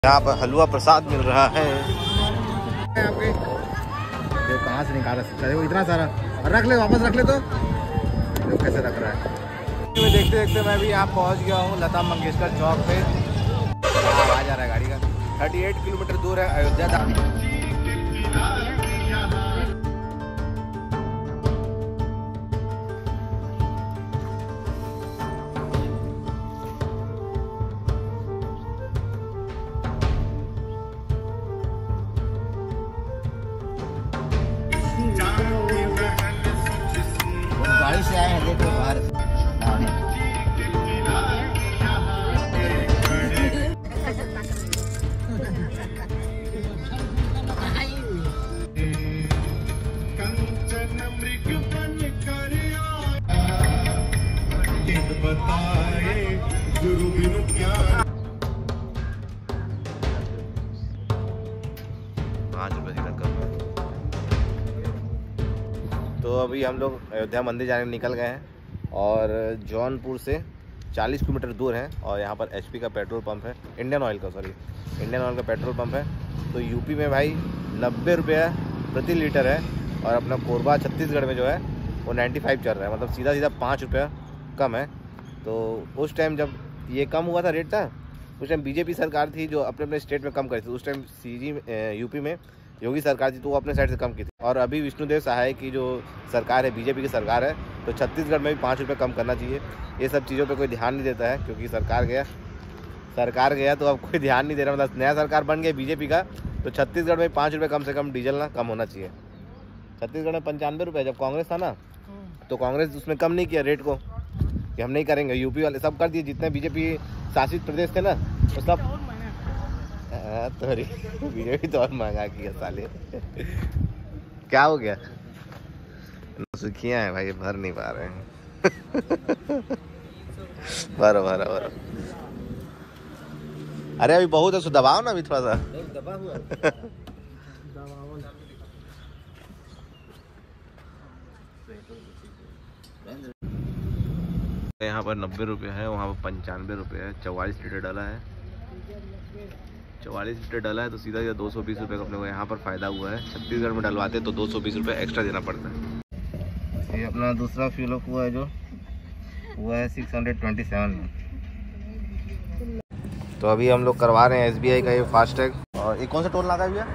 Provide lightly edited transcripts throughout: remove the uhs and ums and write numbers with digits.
यहाँ पर हलवा प्रसाद मिल रहा है। आपके देखो कहाँ से निकाला सकता है, वो इतना सारा रख ले, वापस रख ले तो कैसे रख रहा है। देखते देखते मैं भी यहाँ पहुँच गया हूँ लता मंगेशकर चौक पे। आ जा रहा है गाड़ी का। 38 किलोमीटर दूर है अयोध्या तक। गाड़ी से आए हैं, देखो बाहर तो अभी हम लोग अयोध्या मंदिर जाने निकल गए हैं और जौनपुर से 40 किलोमीटर दूर है और यहाँ पर एचपी का पेट्रोल पंप है, इंडियन ऑयल का पेट्रोल पंप है। तो यूपी में भाई 90 रुपये प्रति लीटर है और अपना कोरबा छत्तीसगढ़ में जो है वो 95 चल रहा है, मतलब सीधा 5 रुपया कम है। तो उस टाइम जब ये कम हुआ था रेट था, उस टाइम बीजेपी सरकार थी जो अपने अपने स्टेट में कम करी थी। उस टाइम यूपी में योगी सरकार थी तो वो अपने साइड से कम की थी। और अभी विष्णुदेव सहाय की जो सरकार है, बीजेपी की सरकार है, तो छत्तीसगढ़ में भी 5 रुपये कम करना चाहिए। ये सब चीज़ों पे कोई ध्यान नहीं देता है क्योंकि सरकार गया तो अब कोई ध्यान नहीं दे रहा। मतलब नया सरकार बन गया बीजेपी का, तो छत्तीसगढ़ में 5 रुपये कम से कम डीजल ना कम होना चाहिए। छत्तीसगढ़ में 95 रुपये, जब कांग्रेस था ना तो कांग्रेस उसमें कम नहीं किया रेट को कि हम नहीं करेंगे। यूपी वाले सब कर दिए, जितने बीजेपी शासित प्रदेश थे ना तो सब तो बीजेपी तो और महंगा किया साले। क्या हो गया, सुखियाँ हैं भाई, भर नहीं पा रहे हैं। भरो। अरे अभी बहुत है, दबाओ ना अभी थोड़ा सा। दबा हुआ यहाँ पर 90 रुपये है, वहाँ पर 95 रुपये है। 44 लीटर डाला है, 44 लीटर डाला है तो सीधा 220 रुपये का अपने को यहाँ पर फ़ायदा हुआ है। छत्तीसगढ़ में डलवाते तो 220 रुपये एक्स्ट्रा देना पड़ता है। ये अपना दूसरा फ्यूल अप हुआ है जो हुआ है 627 में। तो अभी हम लोग करवा रहे हैं SBI का ये फास्टैग। और ये कौन सा टोल नाका है भैया?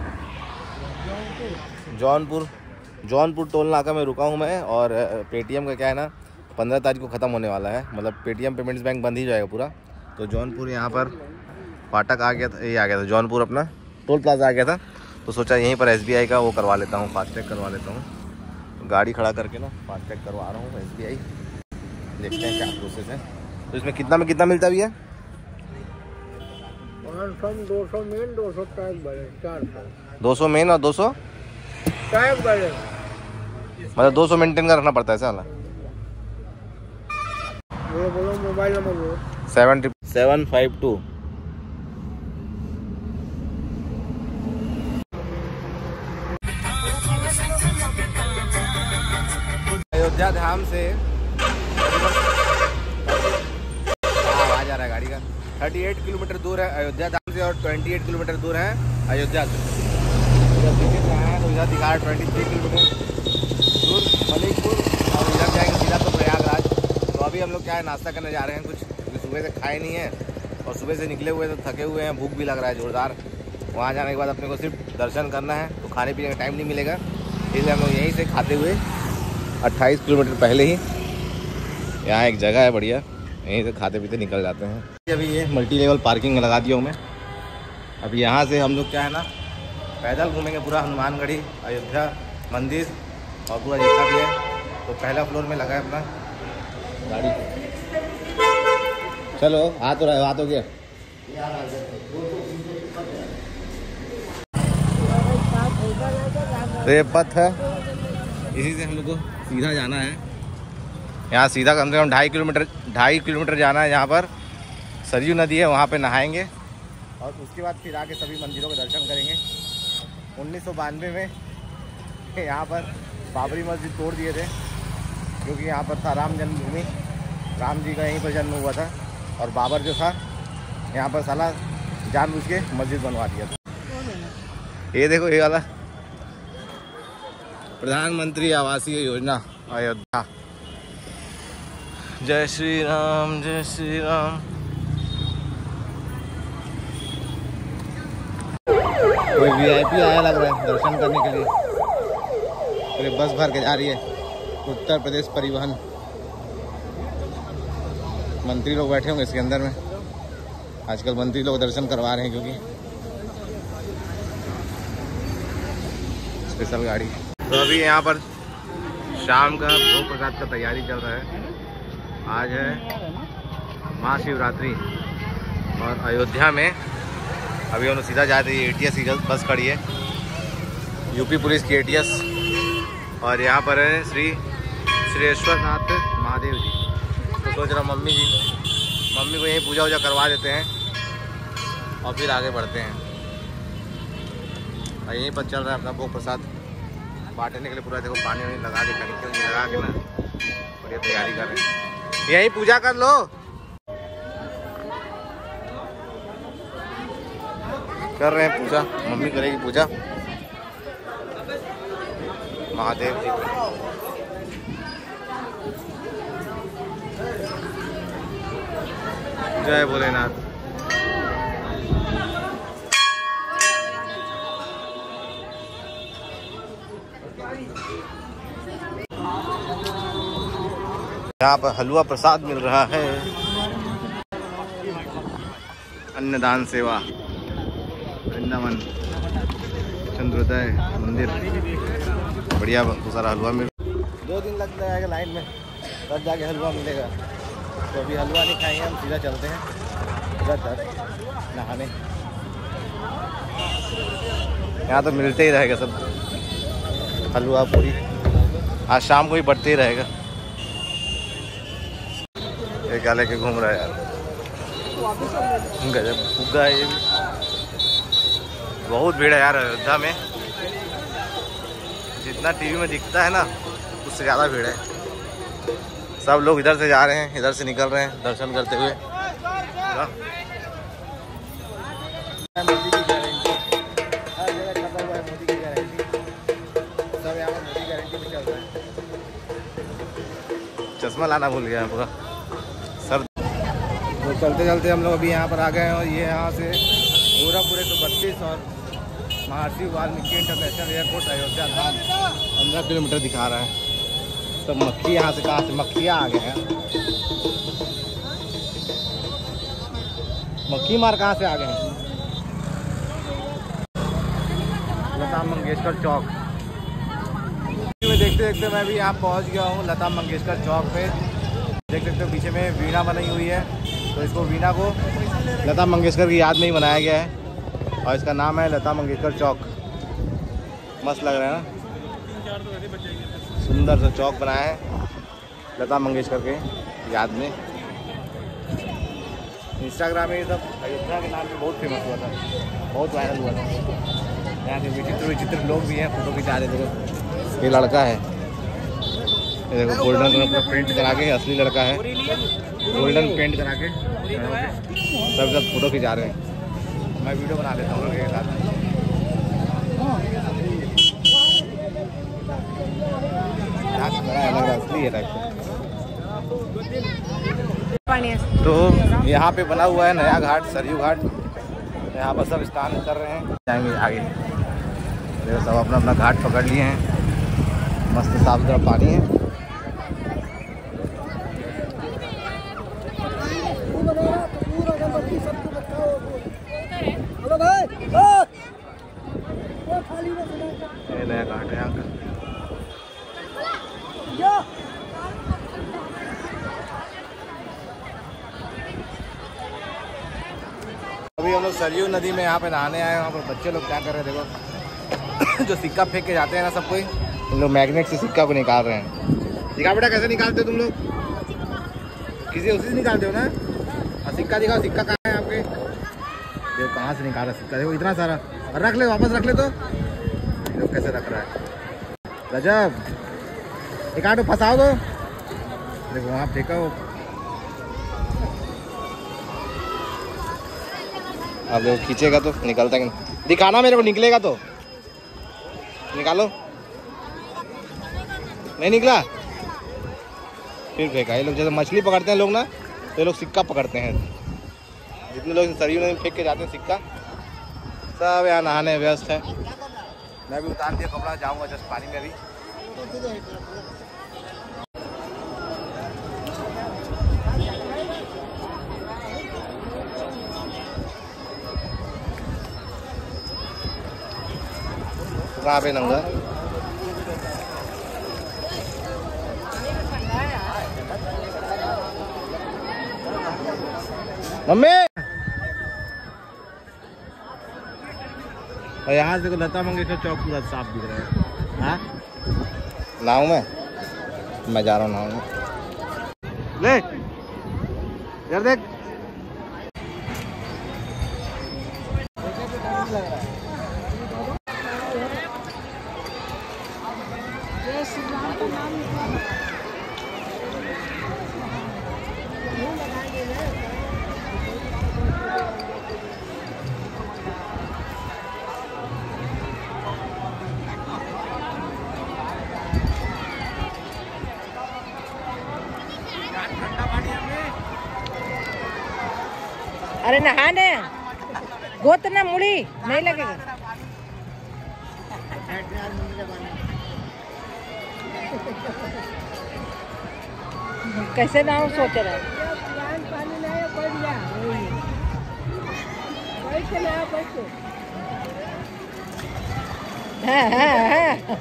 जौनपुर टोल नाका में रुका हूँ मैं। और पेटीएम का क्या है ना, 15 तारीख को ख़त्म होने वाला है, मतलब पेटीएम पेमेंट्स बैंक बंद ही जाएगा पूरा। तो जौनपुर यहाँ पर फाटक आ गया था, ये आ गया था जौनपुर, अपना टोल प्लाजा आ गया था। तो सोचा यहीं पर SBI का वो करवा लेता हूँ, फास्टैग करवा लेता हूँ। तो गाड़ी खड़ा करके ना फास्टैग करवा रहा हूँ SBI। देखते हैं क्या प्रोसेस है। तो इसमें कितना मिलता भी है? 200 मेन, 200 टैग बैलेंस, 400। 200 मेन और 200 टैग बैलेंस, मतलब 200 मेंटेन का रखना पड़ता है साला। बोलो मोबाइल नंबर बोलो। 752। अयोध्या धाम से आ जा रहा है गाड़ी का। 38 किलोमीटर दूर है अयोध्या धाम से और 28 किलोमीटर दूर है अयोध्या से। इधर तो इधर दिखा रहा है 23 किलोमीटर दूर मलिकपुर, और इधर जाएंगे सीधा तो प्रयागराज। तो अभी हम लोग क्या है, नाश्ता करने जा रहे हैं कुछ, क्योंकि सुबह से खाए नहीं है और सुबह से निकले हुए तो थके हुए हैं, भूख भी लग रहा है जोरदार। वहाँ जाने के बाद अपने को सिर्फ दर्शन करना है, तो खाने पीने का टाइम नहीं मिलेगा, इसलिए हम लोग यहीं से खाते हुए 28 किलोमीटर पहले ही यहाँ एक जगह है बढ़िया, यहीं से खाते पीते निकल जाते हैं। अभी ये मल्टी लेवल पार्किंग लगा दिया हूँ मैं। अभी यहाँ से हम लोग क्या है ना, पैदल घूमेंगे पूरा हनुमानगढ़ी, अयोध्या मंदिर और पूरा जितना भी है। तो पहला फ्लोर में लगा है अपना गाड़ी। चलो आ तो रहा, आ तो गया। तो ये पथ है, इसी से हम लोग को सीधा जाना है। यहाँ सीधा कम से कम 2.5 किलोमीटर जाना है। यहाँ पर सरयू नदी है, वहाँ पे नहाएंगे और उसके बाद फिर आके सभी मंदिरों के दर्शन करेंगे। 1992 में यहाँ पर बाबरी मस्जिद तोड़ दिए थे, क्योंकि यहाँ पर था राम जन्मभूमि, राम जी का यहीं पर जन्म हुआ था। और बाबर जो था यहाँ पर साला जानबूझ के मस्जिद बनवा दिया था। ये देखो ये वाला प्रधानमंत्री आवासीय योजना अयोध्या। जय श्री राम जय श्री राम। कोई वीआईपी आया लग रहा है दर्शन करने के लिए। पूरे बस भर के जा रही है। उत्तर प्रदेश परिवहन मंत्री लोग बैठे होंगे इसके अंदर में। आजकल मंत्री लोग दर्शन करवा रहे हैं क्योंकि स्पेशल गाड़ी। तो अभी यहाँ पर शाम का भोग प्रसाद का तैयारी चल रहा है। आज है महाशिवरात्रि और अयोध्या में अभी हम लोग सीधा जा रही है। ATS की बस खड़ी है, यूपी पुलिस की ATS। और यहाँ पर है श्री श्रेश्वरनाथ महादेव जी। तो सोच रहा मम्मी को यहीं पूजा वूजा करवा देते हैं और फिर आगे बढ़ते हैं। और यहीं पर चल रहा है अपना भोग प्रसाद बांटने के लिए। पूरा देखो पानी वानी लगा के टंकी लगा के ना बढ़िया तैयारी कर रहे हैं। यहीं पूजा कर लो। कर रहे हैं पूजा, मम्मी करेगी पूजा महादेव जी। जय भोलेनाथ। यहाँ पर हलवा प्रसाद मिल रहा है। अन्नदान सेवा वृंदावन चंद्रोदय मंदिर। बढ़िया सारा हलवा मिल। 2 दिन लग जाएगा लाइन में, तब जाके हलवा मिलेगा। तो अभी हलवा नहीं खाएंगे, हम सीधा चलते हैं उधर तक नहाने। यहाँ तो मिलते ही रहेगा सब हलवा पूरी। आज शाम को ही बढ़ते ही रहेगा। ये क्या लेके घूम रहा है यार, गजब फुग्गा है ये भी। बहुत भीड़ है यार अयोध्या में। जितना टीवी में दिखता है ना उससे ज़्यादा भीड़ है। सब लोग इधर से जा रहे हैं, इधर से निकल रहे हैं दर्शन करते हुए। मोदी की गारंटी, हर जगह छपा हुआ है मोदी की गारंटी। सब यहाँ पर मोदी गारंटी में चल रहा है। चश्मा लाना भूल गया पूरा सर। तो चलते चलते हम लोग अभी यहाँ पर आ गए हैं। और ये यहाँ से गोरखपुर 132 और Maharshi Valmiki international airport Ayodhya Dham 15 kilometre दिखा रहा है। तो मक्खी यहाँ से कहाँ से मक्खियाँ आ गए हैं। मक्खी मार कहाँ से आ गए हैं। लता मंगेशकर चौक में देखते देखते मैं भी यहाँ पहुँच गया हूँ। लता मंगेशकर चौक पे देख सकते हो पीछे में वीणा बनाई हुई है। तो इसको वीणा को लता मंगेशकर की याद में ही बनाया गया है और इसका नाम है लता मंगेशकर चौक। मस्त लग रहा है ना, सुंदर सा चौक बनाया है लता मंगेशकर के याद में। इंस्टाग्राम में ये सब अयोध्या के नाम पे बहुत फेमस हुआ था, बहुत वायरल हुआ था। यहाँ के विचित्र विचित्र लोग भी हैं, फोटो खिंचा रहे थे। ये लड़का है, ये देखो गोल्डन कलर प्रिंट करा के, असली लड़का है। गोल्डन पेंट करा के सब फोटो खिंचा रहे हैं। मैं वीडियो बना लेता हूँ लोग के साथ। असली है टाइप। तो यहाँ पे बना हुआ है नया घाट, सरयू घाट। यहाँ पर सब स्नान कर रहे हैं, जाएंगे आगे। देखो सब अपना अपना घाट पकड़ लिए हैं। मस्त साफ सुथरा पानी है। ये नया घाट है यहाँ का। अभी हम लोग सरयू नदी में यहाँ पे नहाने आए हैं। वहाँ पर बच्चे लोग क्या कर रहे हैं देखो। जो सिक्का फेंक के जाते हैं ना सब कोई, उन लोग मैग्नेट से सिक्का को निकाल रहे हैं। दिखा बेटा कैसे निकालते हो तुम लोग? किसी उसी से निकालते हो ना। और सिक्का दिखाओ, सिक्का कहाँ है आपके? देखो कहाँ से निकाला सिक्का, देखो इतना सारा। और रख ले, वापस रख ले। तो देखो कैसे रख रहा है, गजब। एक आटो फंसाओ दो। देखो वहाँ फेंका वो। अब देखो खींचेगा तो निकलता कि नहीं, दिखाना मेरे को, निकलेगा तो निकालो। नहीं निकला फिर फेंका। ये लोग जैसे मछली पकड़ते हैं लोग ना, तो ये लोग सिक्का पकड़ते हैं। जितने लोग सरयू नदी में फेंक के जाते हैं सिक्का, सब यहाँ नहाने व्यस्त है। मैं भी उतार दिया कपड़ा, जाऊँगा जस्ट पानी में अभी। कहाँ पे नंगा मम्मी। और यहाँ से लता मंगेशकर चौक पूरा साफ दिख रहा है। हाँ नाव में मैं जा रहा हूँ नाव में। ले यार देख, अरे नहाने गोत ना मुड़ी नहीं लगेगा। कैसे ना हो सोच रहा है।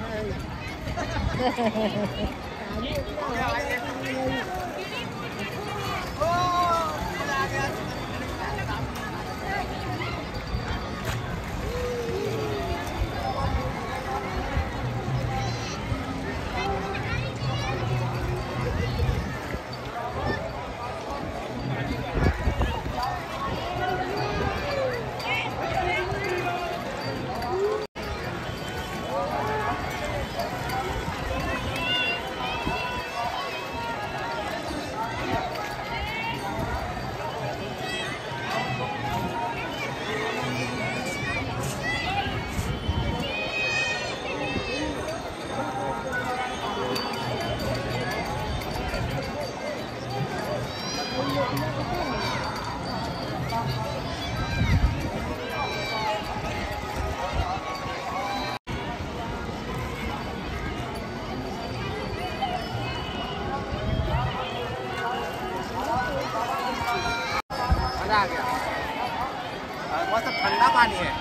आ गया, मस्त ठंडा पानी है।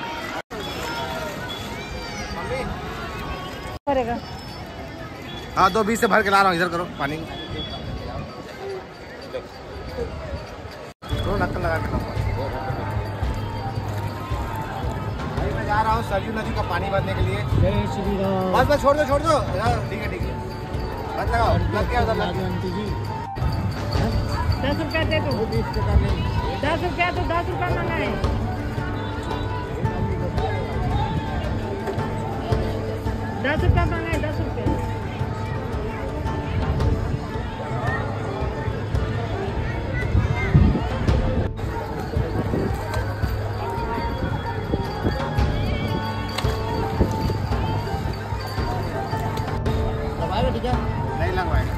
करेगा। हाँ 220 से भर के ला रहा हूँ, इधर करो पानी को। ढक्कन लगा के लाऊंगा। अभी मैं जा रहा हूँ सरयू नदी का पानी भरने के लिए। बस बस छोड़ दो ठीक है ठीक है। बस लगाओ, लग गया उधर लग गया। 10 रुपया दे दो। 10 रुपया तो 10 रुपया मांगा है। 10 रुपया मांगा है, 10 रुपया। ठीक है नहीं लगवाएगा।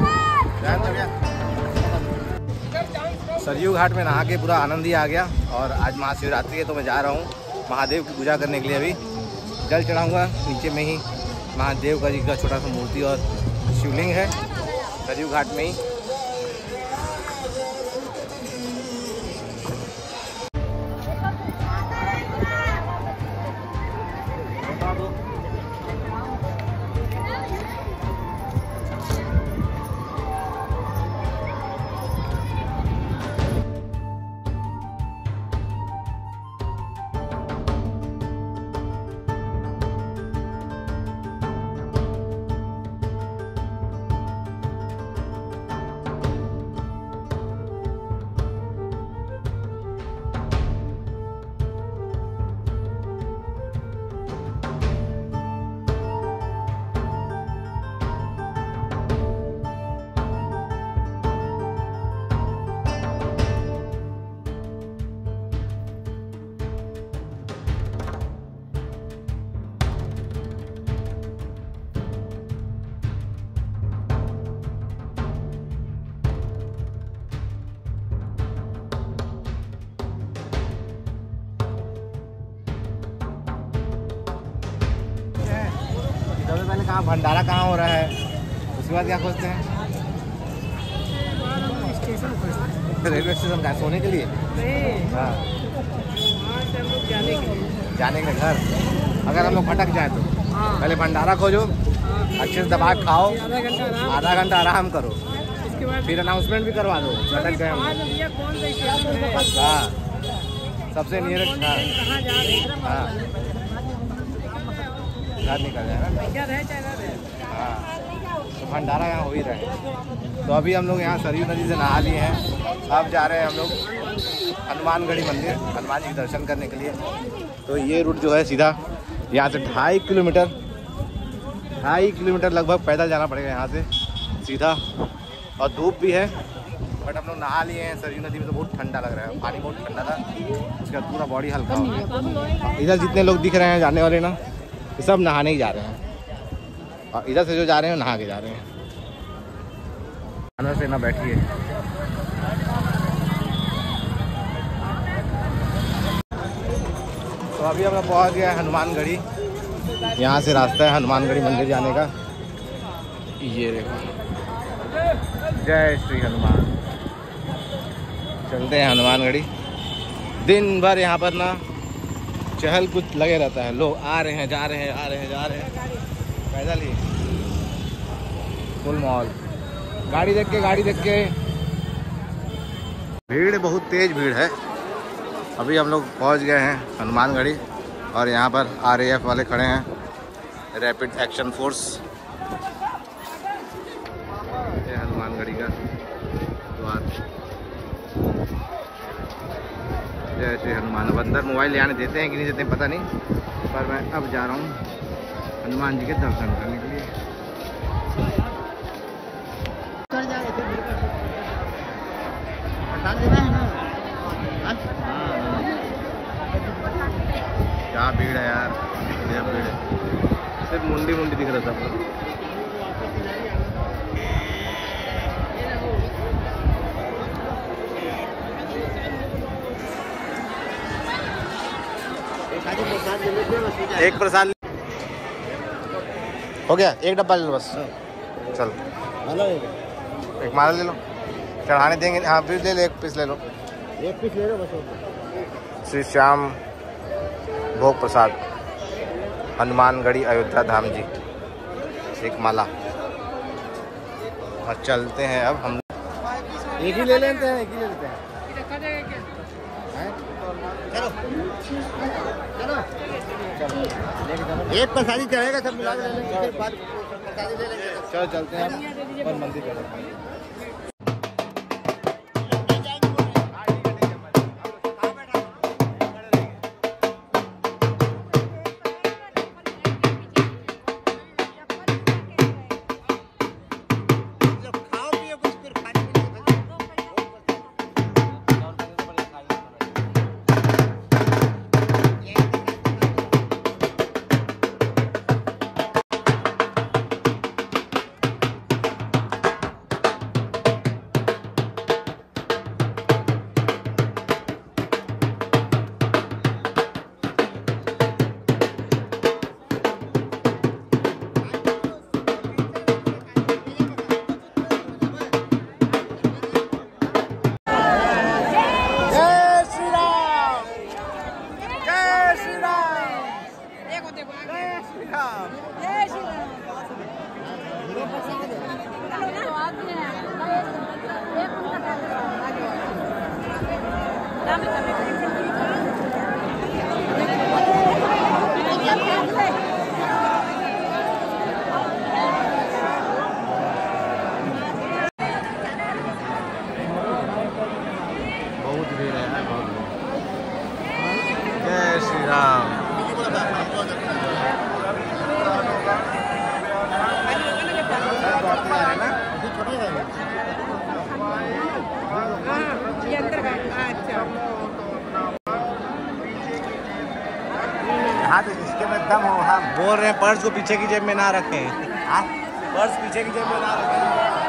सरयू घाट में नहा के पूरा आनंद ही आ गया। और आज महाशिवरात्रि है तो मैं जा रहा हूँ महादेव की पूजा करने के लिए। अभी जल चढ़ाऊँगा, नीचे में ही महादेव का जी का छोटा सा मूर्ति और शिवलिंग है सरयू घाट में ही। पहले कहाँ भंडारा कहाँ हो रहा है, उसके बाद क्या खोजते हैं? रेलवे स्टेशन का सोने के लिए? हाँ, जाने के लिए घर। अगर हम लोग भटक जाए तो पहले भंडारा खोजो, अच्छे से दबा खाओ, आधा घंटा आराम करो, फिर अनाउंसमेंट भी करवा दो भटक गए हम। हाँ, सबसे नियरेस्ट। हाँ, घर निकल जाएगा। हाँ, तो भंडारा यहाँ हो ही रहे हैं। तो अभी हम लोग यहाँ सरयू नदी से नहा लिए हैं, अब जा रहे हैं हम लोग हनुमानगढ़ी मंदिर, हनुमान जी के दर्शन करने के लिए। तो ये रूट जो है सीधा यहाँ से 2.5 किलोमीटर लगभग पैदल जाना पड़ेगा यहाँ से सीधा, और धूप भी है। बट हम लोग नहा लिए हैं सरयू नदी में, तो बहुत ठंडा लग रहा है, पानी बहुत ठंडा था, उसके बाद पूरा बॉडी हल्का हो गया। इधर जितने लोग दिख रहे हैं जाने वाले ना, ये सब नहाने ही जा रहे हैं, और इधर से जो जा रहे हैं नहा के जा रहे हैं। अंदर से ना बैठिए। तो अभी हम लोग पहुँच गए हनुमानगढ़ी, यहाँ से रास्ता है हनुमानगढ़ी मंदिर जाने का। ये देखो, जय श्री हनुमान। चलते हैं हनुमानगढ़ी। दिन भर यहाँ पर ना चहल कुछ लगे रहता है, लोग आ रहे हैं जा रहे हैं, आ रहे हैं जा रहे हैं, पैदल ही फुल माहौल। गाड़ी देख के भीड़, बहुत तेज भीड़ है। अभी हम लोग पहुँच गए हैं हनुमानगढ़ी, और यहाँ पर RAF वाले खड़े हैं, रैपिड एक्शन फोर्स। ये हनुमानगढ़ी का द्वार। जय श्री हनुमान। अब अंदर मोबाइल ले आने देते हैं कि नहीं देते हैं पता नहीं, पर मैं अब जा रहा हूँ हनुमान जी के दर्शन करने के लिए। क्या भीड़ है यार, भीड़ है, सिर्फ मुंडी दिख रहा था। एक प्रसाद हो गया, एक डब्बा ले लो बस। चल एक माला ले लो, चढ़ाने देंगे। हाँ फिर ले लो, एक पीस ले लो, एक पीस ले लो बस। श्री श्याम भोग प्रसाद, हनुमानगढ़ी अयोध्या धाम जी, एक माला। और चलते हैं अब हम। एक ही ले लेते हैं, चलो एक प्रसादी चढ़ेगा, सब मिला के ले लेंगे, फिर बाद प्रसादी ले लेंगे। चलो चलते हैं और मंदिर पे। जय श्री राम। हाँ तो जिसके में दम हो, हम बोल रहे हैं पर्स को पीछे की जेब में ना रखें। हाँ पर्स पीछे की जेब में ना रखें।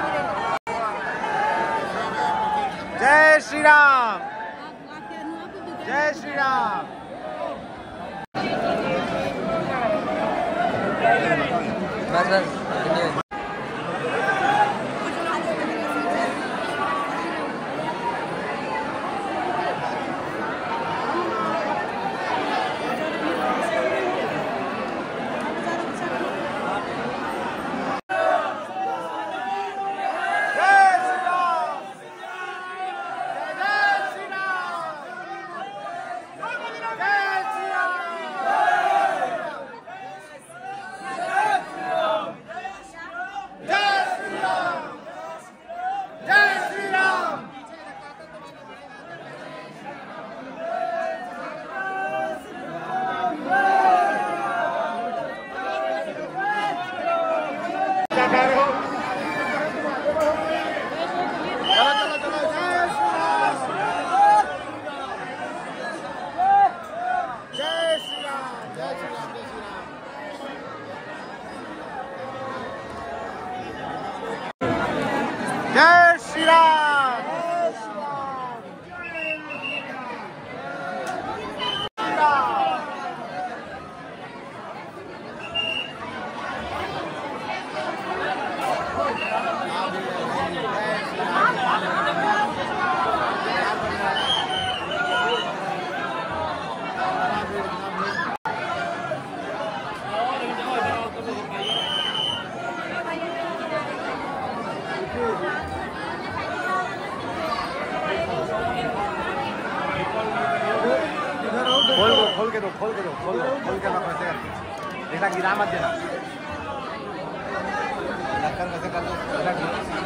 जय श्री राम, जय श्री राम। जय श्री राम। खोल के दो वैसे देखना, गिरा मत देना। ढक्कन वैसे कर दो।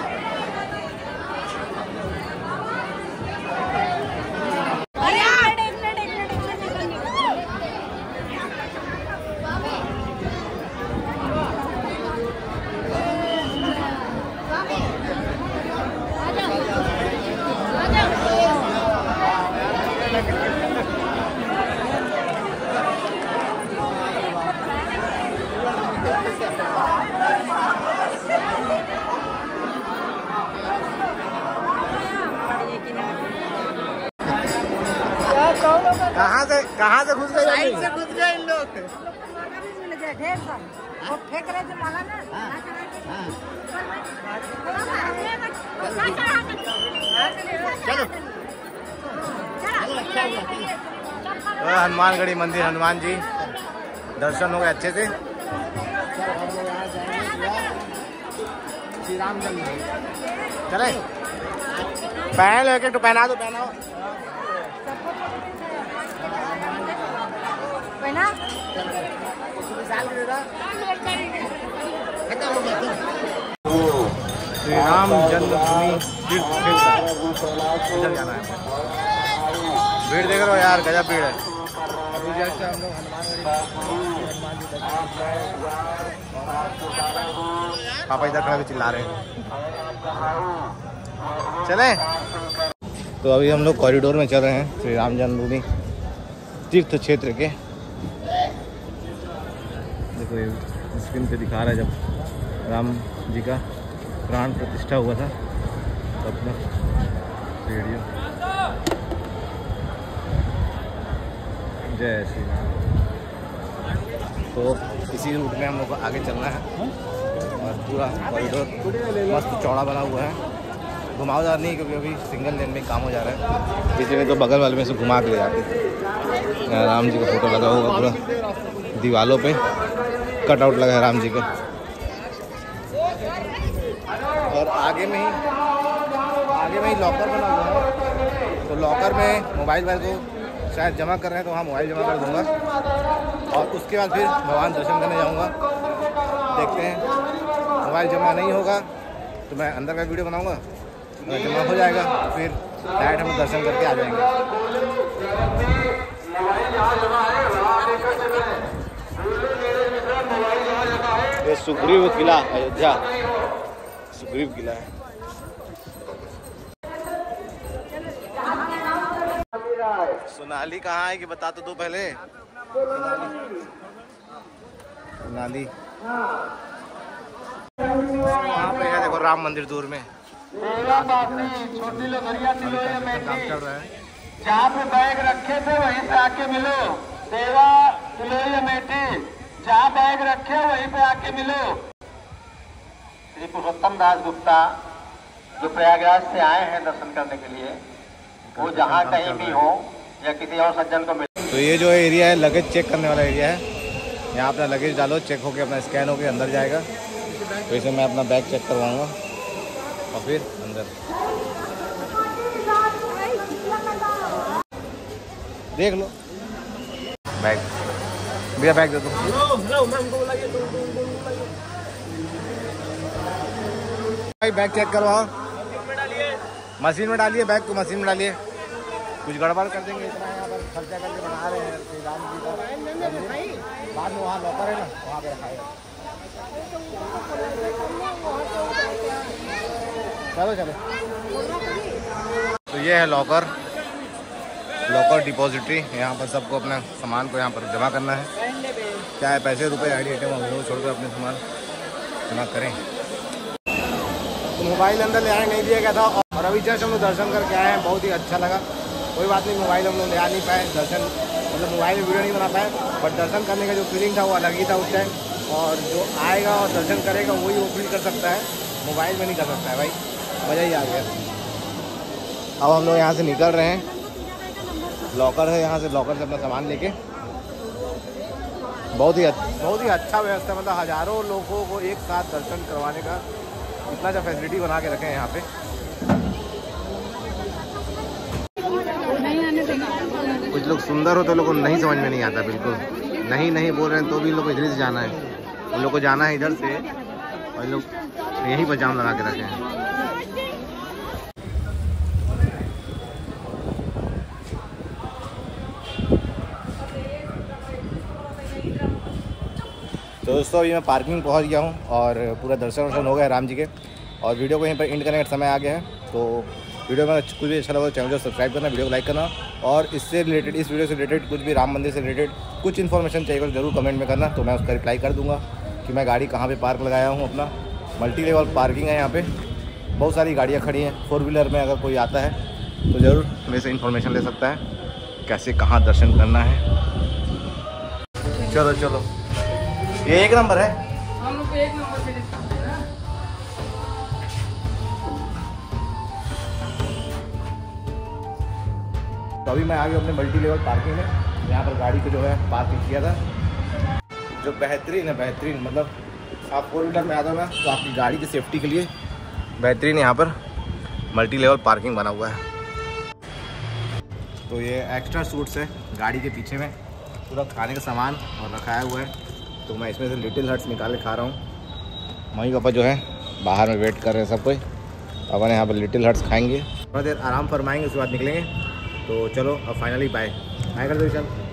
कहाँ से घुस गए? साइड से घुस गए इन लोग। फेंक रहे थे माला ना। चलो हनुमानगढ़ी मंदिर, हनुमान जी दर्शन हो गए अच्छे से। श्री राम जन्म चले पहन लो, एक तो पहना दो, पहनाओ श्री राम जन्मभूमि तीर्थ क्षेत्र जाना है। भीड़ देख रहे हो यार, गजब भीड़ है। अभी जैसे हम लोग पापा इधर खड़े चिल्ला रहे हैं। चले तो अभी हम लोग कॉरिडोर में चल रहे हैं श्री राम जन्मभूमि तीर्थ क्षेत्र के। देखो ये स्क्रीन पे दिखा रहा है जब राम जी का प्राण प्रतिष्ठा हुआ था तो अपना रेडियो। जय श्री राम। तो इसी रूट में हम लोग को आगे चलना है और पूरा कॉरिडोर मस्त चौड़ा बना हुआ है, घुमावदार नहीं क्योंकि अभी सिंगल लेन में काम हो जा रहा है, इसलिए तो बगल वाले में से घुमा के ले जाते। राम जी का फोटो लगा हुआ पूरा दीवालों पे, कटआउट लगा है राम जी का। और आगे में ही लॉकर बना हुआ है, तो लॉकर में मोबाइल को शायद जमा कर रहे हैं, तो वहाँ मोबाइल जमा कर दूँगा और उसके बाद फिर भगवान दर्शन करने जाऊँगा। देखते हैं, मोबाइल जमा नहीं होगा तो मैं अंदर का वीडियो बनाऊँगा, अगर जमा हो जाएगा तो फिर डायरेक्ट हम दर्शन करके आ जाएंगे। ये सुग्रीव किला अयोध्या, सुग्रीव किला है। सोनाली कहाँ है कि बता तो दो पहले। सोनाली वहाँ पे है, देखो राम मंदिर दूर में। छोटी लोहरिया काम चल रहा है। जहाँ पे बैग रखे थे वहीं से आके मिलो। सेवा तिलोई अमेठी जहाँ बैग रखे वहीं पे आके मिलो। श्री पुरुषोत्तम दास गुप्ता जो प्रयागराज से आए हैं दर्शन करने के लिए, वो जहाँ कहीं भी हो या किसी और सज्जन को मिले। तो ये जो एरिया है लगेज चेक करने वाला एरिया है। यहाँ अपना लगेज डालो, चेक होके अपना स्कैन होके अंदर जाएगा। तो इसे मैं अपना बैग चेक करवाऊँगा और फिर अंदर देख लो। बैग भैया, बैग दे दो। भाई बैग चेक करवाओ। मशीन में डालिए बैग को, मशीन में डालिए। कुछ गड़बड़ कर देंगे, इतना यहाँ पर खर्चा करके बना रहे हैं श्री राम जी का। बाद में वहाँ लॉकर है ना, वहाँ पे रखाएगा। चलो चलो। तो ये है लॉकर डिपॉजिटरी। यहाँ पर सबको अपना सामान को यहाँ पर जमा करना है, चाहे पैसे रुपए आईडी आइटम वो छोड़कर अपने सामान जमा करें। तो मोबाइल अंदर ले आने नहीं दिया गया था और अभी जस्ट हम लोग दर्शन करके आए हैं, बहुत ही अच्छा लगा। कोई बात नहीं, मोबाइल हम लोग ले आ नहीं पाए, दर्शन मतलब मोबाइल में वीडियो नहीं बना पाए, बट दर्शन करने का जो फीलिंग था वो अलग ही था उस टाइम। और जो आएगा और दर्शन करेगा वही वो फील कर सकता है, मोबाइल में नहीं कर सकता है भाई, मज़ा ही आ गया। अब हम लोग यहाँ से निकल रहे हैं। लॉकर है, यहाँ से लॉकर से अपना सामान लेके। बहुत ही अच्छा व्यवस्था, मतलब हज़ारों लोगों को एक साथ दर्शन करवाने का इतना अच्छा फैसिलिटी बना के रखे हैं यहाँ पे। कुछ लोग सुंदर हो तो लोगों को नहीं समझ में नहीं आता, बिल्कुल नहीं बोल रहे हैं तो भी लोग इधर से जाना है, उन लोग को जाना है इधर से, और लोग यहीं पर जाम लगा के रखे हैं। तो दोस्तों अभी मैं पार्किंग पहुंच गया हूं और पूरा दर्शन हो गया राम जी के, और वीडियो को यहीं पर एंड करने का समय आ गया है। तो वीडियो में कुछ भी अच्छा लगा तो चैनल को सब्सक्राइब करना, वीडियो को लाइक करना, और इससे रिलेटेड, इस वीडियो से रिलेटेड कुछ भी राम मंदिर से रिलेटेड कुछ इन्फॉर्मेशन चाहिए तो ज़रूर कमेंट में करना, तो मैं उसका रिप्लाई कर दूँगा कि मैं गाड़ी कहाँ पर पार्क लगाया हूँ। अपना मल्टी लेवल पार्किंग है, यहाँ पर बहुत सारी गाड़ियाँ खड़ी हैं। 4 व्हीलर में अगर कोई आता है तो ज़रूर मेरे से इन्फॉर्मेशन ले सकता है कैसे कहाँ दर्शन करना है। चलो ये 1 नंबर है। हम लोग 1 नंबर पे तो अभी मैं आ गया अपने मल्टी लेवल पार्किंग में। यहाँ पर गाड़ी को जो है पार्किंग किया था, जो बेहतरीन है, बेहतरीन। मतलब आप 4 व्हीलर में आते हो ना तो आपकी गाड़ी की सेफ्टी के लिए बेहतरीन यहाँ पर मल्टी लेवल पार्किंग बना हुआ है। तो ये एक्स्ट्रा सूट्स है गाड़ी के पीछे में, पूरा खाने का सामान और रखाया हुआ है। तो मैं इसमें से लिटिल हट्स निकाल के खा रहा हूँ। मम्मी पापा जो है बाहर में वेट कर रहे हैं सब कोई। अपन यहाँ पर लिटिल हट्स खाएंगे, थोड़ा देर आराम फरमाएंगे, उसके बाद निकलेंगे। तो चलो अब फाइनली बाय कर दो चल।